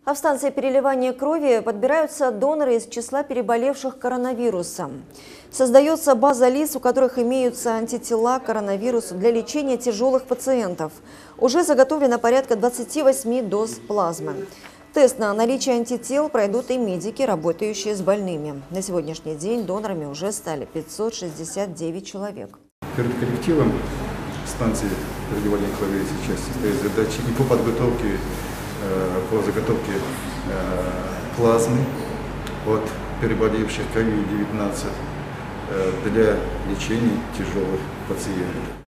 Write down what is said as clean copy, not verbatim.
А в станции переливания крови подбираются доноры из числа переболевших коронавирусом. Создается база лиц, у которых имеются антитела к коронавирусу для лечения тяжелых пациентов. Уже заготовлено порядка 28 доз плазмы. Тест на наличие антител пройдут и медики, работающие с больными. На сегодняшний день донорами уже стали 569 человек. Перед коллективом станции переливания крови сейчас стоит задача и по подготовке, по заготовке плазмы от переболевших COVID-19 для лечения тяжелых пациентов.